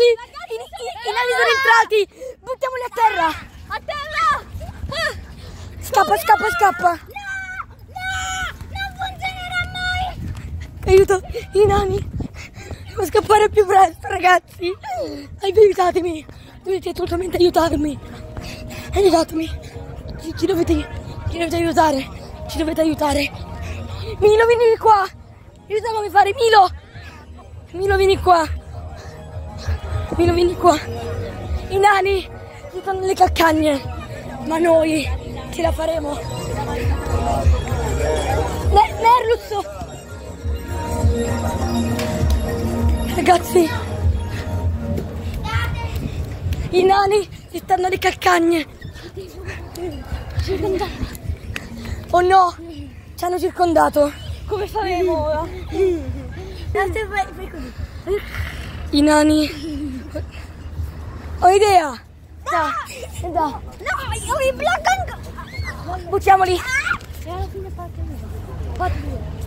Ragazzi, i nani sono entrati. Buttiamoli a terra. A terra! Scappa, scappa, scappa. No, non funzionerà mai. Aiuto, i nani. Devo scappare più presto, ragazzi. Aiutatemi. Dovete assolutamente aiutarmi. Aiutatemi. Ci dovete aiutare. Ci dovete aiutare. Milo, vieni qua. Aiuta come fare, Milo. Milo, vieni qua. Milo, vieni qua. I nani si fanno le calcagne, ma noi ce la faremo. Merluzzo. Ragazzi, i nani si stanno alle calcagne. Oh no, ci hanno circondato. Come faremo ora? Fai così. I nani. Ho idea. Da. No, io mi blocco. Buttiamoli. E alla fine parte.